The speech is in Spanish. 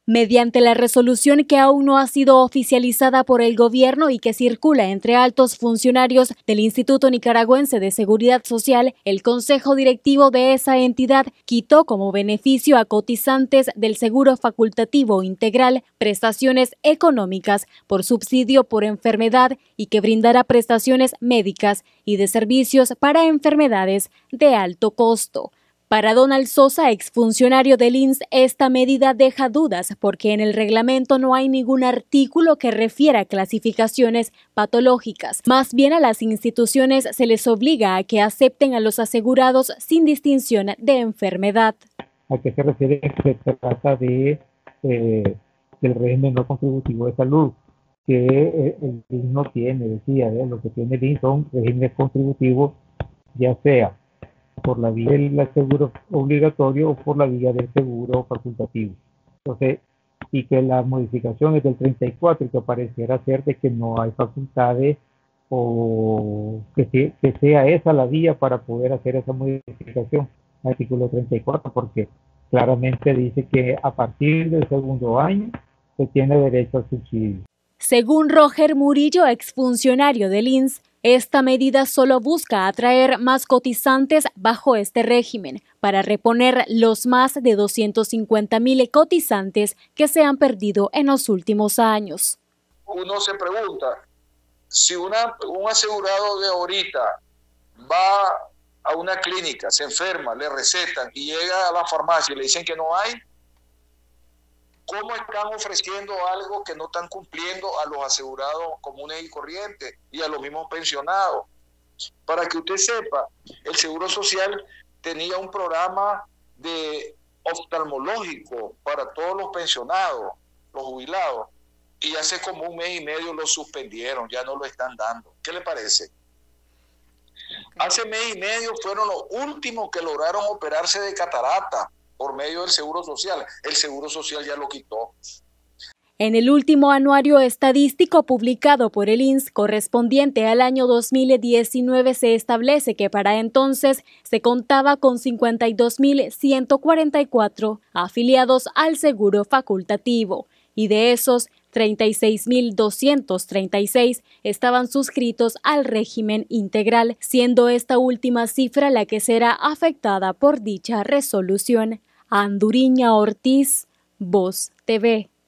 Mediante la resolución que aún no ha sido oficializada por el gobierno y que circula entre altos funcionarios del Instituto Nicaragüense de Seguridad Social, el Consejo Directivo de esa entidad quitó como beneficio a cotizantes del Seguro Facultativo Integral prestaciones económicas por subsidio por enfermedad y que brindará prestaciones médicas y de servicios para enfermedades de alto costo. Para Donald Sosa, exfuncionario del INS, esta medida deja dudas porque en el reglamento no hay ningún artículo que refiera a clasificaciones patológicas. Más bien a las instituciones se les obliga a que acepten a los asegurados sin distinción de enfermedad. ¿A qué se refiere? Se trata del régimen no contributivo de salud, que el INS no tiene, decía, lo que tiene el INS son regímenes contributivos, ya sea por la vía del seguro obligatorio o por la vía del seguro facultativo. Entonces, y que la modificación es del 34 y que pareciera ser de que no hay facultades o que sea esa la vía para poder hacer esa modificación, artículo 34, porque claramente dice que a partir del segundo año se tiene derecho al subsidio. Según Roger Murillo, exfuncionario del INS, esta medida solo busca atraer más cotizantes bajo este régimen para reponer los más de 250,000 cotizantes que se han perdido en los últimos años. Uno se pregunta, si un asegurado de ahorita va a una clínica, se enferma, le recetan y llega a la farmacia y le dicen que no hay, ¿cómo están ofreciendo algo que no están cumpliendo a los asegurados comunes y corrientes y a los mismos pensionados? Para que usted sepa, el Seguro Social tenía un programa de oftalmológico para todos los pensionados, los jubilados, y hace como un mes y medio lo suspendieron, ya no lo están dando. ¿Qué le parece? Hace mes y medio fueron los últimos que lograron operarse de catarata por medio del Seguro Social. El Seguro Social ya lo quitó. En el último anuario estadístico publicado por el INS correspondiente al año 2019 se establece que para entonces se contaba con 52,144 afiliados al seguro facultativo y de esos 36,236 estaban suscritos al régimen integral, siendo esta última cifra la que será afectada por dicha resolución. Anduriña Ortiz, Voz TV.